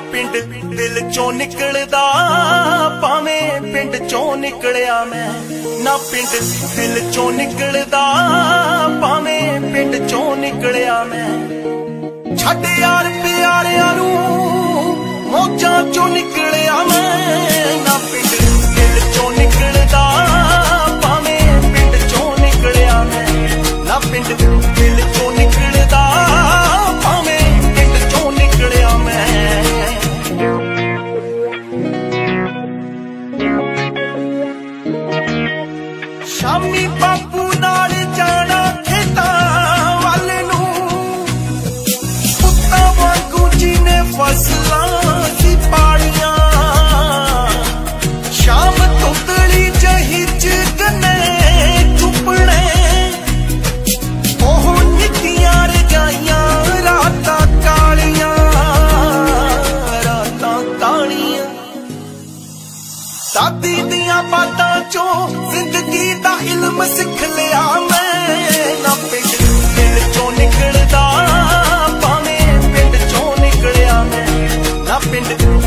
पिंड दिल चों निकलदा भावें पिंड चों निकलिया मैं, ना पिंड दिल चों निकलदा भावें पिंड चों निकलिया मैं। छड्ड यार प्यारियां नूं मौजां चों निकलिया मैं, ना पिंड दिल चों निकलदा भावें पिंड चों निकलिया मैं, ना पिंड दिल चों निकलदा भावें पिंड चों निकलिया मैं। शामी बापू नाल जाना खेतां वल नूं, पुत्तां वांगू जिने फसलां सी पालियां। शाम धुंदली जही च गन्ने चुपणे, ओह निक्कियां रजाइयां रातां कालियां, रातां कालियां। दादी दियां बातां चों जिंदगी दा इल्म सिख लिया मैं, ना पिंड दिल चों निकलदा भावें पिंड चों निकलिया मैं, ना पिंड